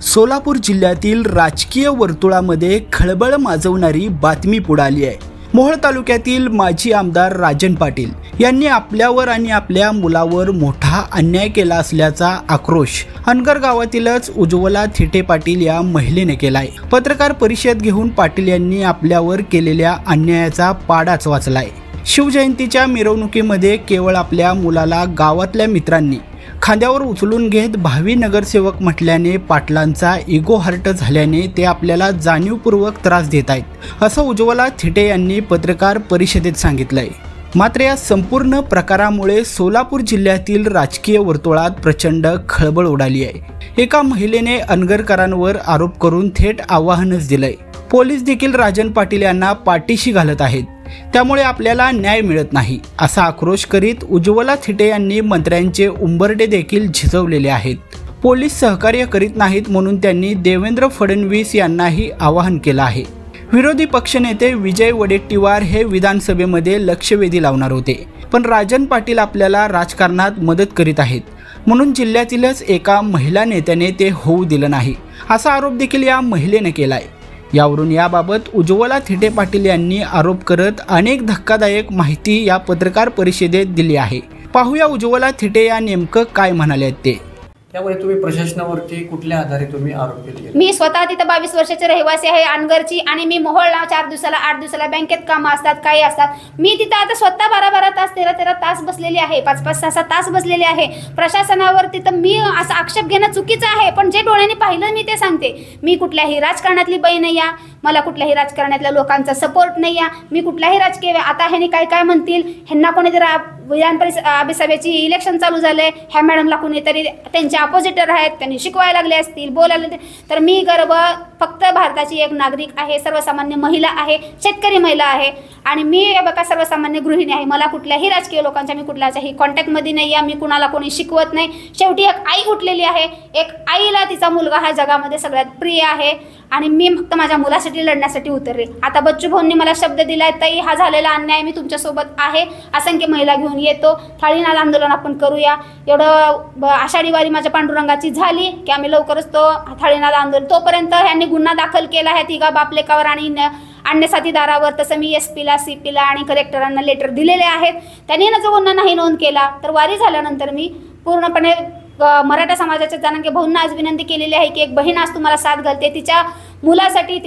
सोलापूर जिल्ह्यातील राजकीय वर्तुळामध्ये खळबळ माजवणारी बातमी पुढे आली आहे। मोहोळ तालुक्यातील माजी आमदार राजन पाटील यांनी आपल्यावर आणि आपल्या मुलावर मोठा अन्याय केला असल्याचा आक्रोश अनगर गावातीलच उज्ज्वला थिटे पाटील या महिलेने केला आहे। पत्रकार परिषद घेऊन पाटील यांनी आपल्यावर केलेल्या अन्यायाचा पाडाच वाचलाय। शिवजयंतीच्या मिरवणुकीमध्ये केवळ आपल्या मुलाला गावातल्या मित्रांनी खांद्यावर उचलून घेत भावी नगरसेवक म्हटल्याने पाटलांचा इगो हर्ट झाल्याने ते आपल्याला जाणीवपूर्वक त्रास देत आहेत, असं उज्ज्वला थिटे यांनी पत्रकार परिषदेत सांगितलंय। मात्र या संपूर्ण प्रकारामुळे सोलापूर जिल्ह्यातील राजकीय वर्तुळात प्रचंड खळबळ उडाली आहे। एका महिलेने अनगरकरांवर आरोप करून थेट आवाहनच दिलंय। पोलीस देखील राजन पाटील यांना पाठीशी घालत आहेत, त्यामुळे आपल्याला न्याय मिळत नाही, असा आक्रोश करीत उज्ज्वला थिटे यांनी मंत्र्यांचे उंबरठे देखील झिजवलेले आहेत। पोलीस सहकार्य करीत नाहीत म्हणून त्यांनी देवेंद्र फडणवीस यांनाही आवाहन केलं आहे। विरोधी पक्षनेते विजय वडेट्टीवार हे विधानसभेमध्ये लक्षवेधी लावणार होते, पण राजन पाटील आपल्याला राजकारणात मदत करीत आहेत म्हणून जिल्ह्यातीलच एका महिला नेत्याने ते होऊ दिलं नाही, असा आरोप देखील या महिलेने केलाय। यावरून याबाबत उज्ज्वला थिटे पाटील यांनी आरोप करत अनेक धक्कादायक माहिती या पत्रकार परिषदेत दिली आहे। पाहूया उज्ज्वला थिटे या नेमकं काय म्हणाले ते। त्यामुळे तुम्ही प्रशासनावरती कुठल्या आधारे तुम्ही आरोप केले? मी स्वतः तिथे 22 वर्षाचे रहिवासी आहे अनगरची, आणि मी मोहोळला 4 दिवसाला 8 दिवसाला बँकेत कामं असतात, काही असतात। मी तिथे आता स्वतः 12-12 तास 13-13 तास बसलेली आहे, 5-5 6 तास बसलेले आहे। प्रशासनावर तिथं मी असा आक्षेप घेणं चुकीचं आहे, पण जे डोळ्यांनी पाहिलं मी ते सांगते। मी कुठल्याही राजकारणातली बाई नाही आहे, मला कुठल्याही राजकारणातल्या लोकांचा सपोर्ट नाही आहे, मी कुठल्याही राजकीय आता ह्यांनी काय म्हणतील, ह्यांना कोणीतरी विधान परिषदेची इलेक्शन चालू झाले, ह्या मॅडमला कोणीतरी त्यांचे अपोजिटर आहेत, त्यांनी शिकवायला लागले असतील, बोलायला, तर मी गर्व फक्त भारताची एक नागरिक आहे, सर्वसामान्य महिला आहे, शेतकरी महिला आहे, आणि मी बघा सर्वसामान्य गृहिणी आहे। मला कुठल्याही राजकीय लोकांच्या मी कुठल्याच्याही कॉन्टॅक्टमध्ये नाही आहे, मी कुणाला कोणी शिकवत नाही। शेवटी एक आई उठलेली आहे, एक आईला तिचा मुलगा हा जगामध्ये सगळ्यात प्रिय आहे, आणि मी फक्त माझ्या मुलासाठी लढण्यासाठी उतरले। आता बच्चू भाऊंनी मला शब्द दिलाय, ताई हा झालेला अन्याय मी तुमच्यासोबत आहे, असंख्य महिला घेऊन येतो, थाळीनाद आंदोलन आपण करूया। एवढं आषाढी वारी माझ्या पांडुरंगाची झाली की आम्ही लवकरच तो थाळीनाद आंदोलन, तोपर्यंत ह्यांनी गुन्हा दाखल केला आहे तिघा बापलेकावर आणि अन्य साथीदारावर। तसं मी SP ला CP ला आणि कलेक्टरांना लेटर दिलेले आहेत, त्यांनी ना जो गुन्हा नाही नोंद केला, तर वारी झाल्यानंतर मी पूर्णपणे मराठा समाजाच्या जनांगे भाऊंना आज विनंती केलेली आहे की एक बहीण आज तुम्हाला साथ घालते, तिच्या मुलासाठी,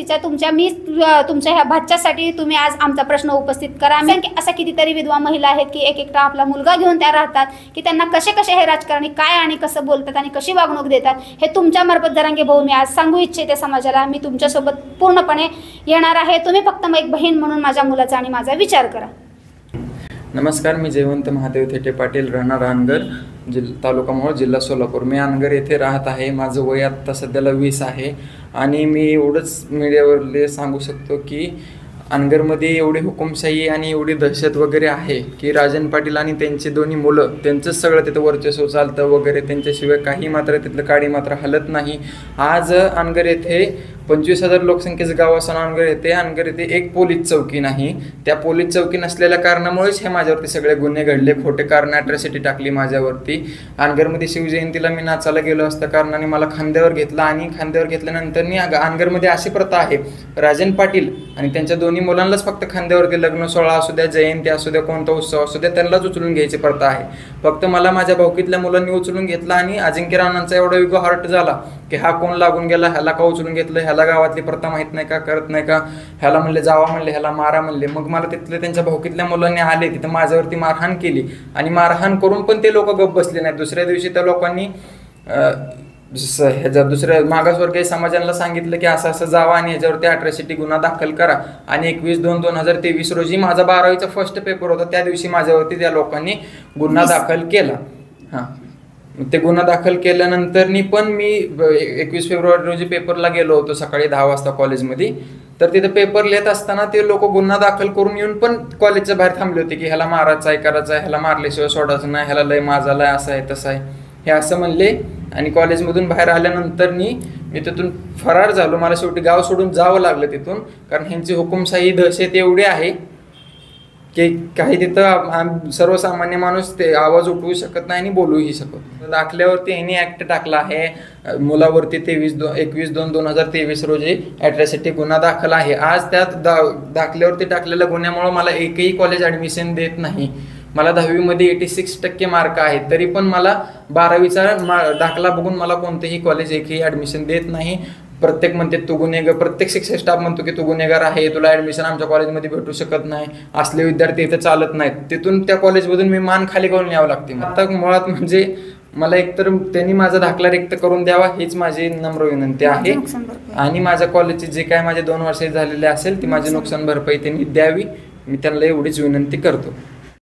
तुमच्या ह्या भाच्यासाठी तुम्ही आज आमचा प्रश्न उपस्थित करा। अशा कितीतरी विधवा महिला आहेत की एकटा आपला मुलगा घेऊन त्या राहतात, की त्यांना कसे हे राजकारणी काय आणि कसं बोलतात आणि कशी वागणूक देतात, हे तुमच्या मार्फत जरांगे भाऊ मी आज सांगू इच्छिते समाजाला। मी तुमच्यासोबत पूर्णपणे येणार आहे, तुम्ही फक्त एक बहीण म्हणून माझ्या मुलाचा आणि माझा विचार करा। नमस्कार, मी जयवंत महादेव थिटे पाटील, राहणार अनगर, तालुका मोहोळ, जिल्हा सोलापूर। मी अनगर येथे राहत आहे। माझं वय आता सध्याला 20 आहे, आणि मी एवढंच मीडियावरले सांगू शकतो की अनगरमध्ये एवढी हुकुमशाही आणि एवढी दहशत वगैरे आहे की राजन पाटील आणि त्यांचे दोन्ही मुलं, त्यांचंच सगळं तिथं वर्चस्व चालतं वगैरे, त्यांच्याशिवाय काही मात्र तिथलं काडी मात्र हलत नाही। आज अनगर येथे 25,000 लोकसंख्येचं गाव असून अनगर येथे एक पोलीस चौकी नाही। त्या पोलीस चौकी नसलेल्या कारणामुळेच हे माझ्यावरती सगळे गुन्हे घडले, खोटे कारण, अॅट्रॉसिटी टाकली माझ्यावरती। अनगरमध्ये शिवजयंतीला मी नाचायला गेलो असता कारणाने मला खांद्यावर घेतलं, आणि खांद्यावर घेतल्यानंतर अनगरमध्ये अशी प्रथा आहे, राजन पाटील आणि त्यांच्या दोन्ही मुलांनाच फक्त खांद्यावरती लग्न सोहळा असू द्या, जयंती असू द्या, कोणता उत्सव असू द्या, त्यांनाच उचलून घ्यायची प्रथा आहे। फक्त मला माझ्या भाऊकीतल्या मुलांनी उचलून घेतला, आणि अजिंक्य राणांचा एवढा इगो हर्ट झाला की हा कोण लागून गेला, ह्याला का उचलून घेतलं, ह्याला गावातली प्रथा माहीत नाही का, करत नाही का, ह्याला म्हणले जावा म्हणले, ह्याला मारा म्हणले। मग मला तिथले त्यांच्या भाऊकीतल्या मुलांनी आले, तिथं माझ्यावरती मारहाण केली, आणि मारहाण करून पण ते लोक गप्प बसले नाहीत। दुसऱ्या दिवशी त्या लोकांनी ह्याच्या दुसऱ्या मागासवर्गीय समाजाला सांगितलं की असं जावा आणि ह्याच्यावरती अॅट्रॉसिटी गुन्हा दाखल करा, आणि 21/2/2023 रोजी माझा 12वीचा फर्स्ट पेपर होता, त्या दिवशी माझ्यावरती त्या लोकांनी गुन्हा दाखल केला। ते गुन्हा दाखल केल्यानंतर पण मी 21 फेब्रुवारी रोजी पेपरला गेलो होतो सकाळी 10 वाजता कॉलेजमध्ये। तर तिथे पेपर लिहित असताना ते लोक गुन्हा दाखल करून येऊन पण कॉलेजच्या बाहेर थांबले होते की ह्याला मारायचं आहे, करायचं आहे, ह्याला मारल्याशिवाय सोडायचं नाही, ह्याला लय माझाला असं आहे तसं आहे, हे असं म्हणले। आणि कॉलेजमधून बाहेर आल्यानंतर मी तिथून फरार झालो। मला शेवटी गाव सोडून जावं लागलं तिथून, कारण ह्यांची हुकुमशाही दहशत एवढी आहे की काही तिथं सर्वसामान्य माणूस ते आवाज उठवू शकत नाही आणि बोलूही शकत नाही. दाखल्यावरती यांनी ॲक्ट टाकला आहे मुलावरती 21/2/2023 रोजी ॲट्रॉसिटी गुन्हा दाखल आहे. आज त्यात दाखल्यावरती टाकलेल्या गुन्ह्यामुळं मला एकही कॉलेज ॲडमिशन देत नाही. मला 10वीमध्ये 86% मार्क आहेत, तरी पण मला 12वीचा दाखला बघून मला कोणतेही कॉलेज एकही ॲडमिशन देत नाही. प्रत्येक म्हणते तू गुन्हेगार, प्रत्येक शिक्षक स्टाफ म्हणतो की तू गुन्हेगार आहे, तुला ॲडमिशन आमच्या कॉलेजमध्ये भेटू शकत नाही, असले विद्यार्थी इथं चालत नाहीत. तिथून त्या कॉलेजमधून मी मान खाली करून यावं लागते. आता मुळात म्हणजे मला एकतर त्यांनी माझा दाखला रिक्त करून द्यावा हीच माझी नम्र विनंती आहे. आणि माझ्या कॉलेजचे जे काय माझे 2 वर्ष झालेले असेल ती माझी नुकसान भरपाई त्यांनी द्यावी, मी त्यांना एवढीच विनंती करतो.